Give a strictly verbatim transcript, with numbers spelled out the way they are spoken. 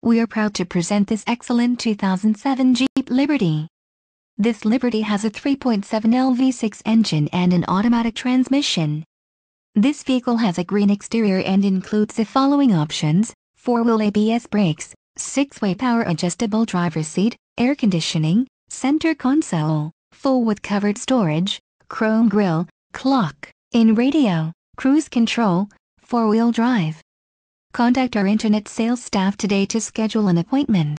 We are proud to present this excellent two thousand seven Jeep Liberty. This Liberty has a three point seven liter V six engine and an automatic transmission. This vehicle has a green exterior and includes the following options: four-wheel A B S brakes, six-way power adjustable driver's seat, air conditioning, center console, full with covered storage, chrome grille, clock, in radio, cruise control, four-wheel drive. Contact our internet sales staff today to schedule an appointment.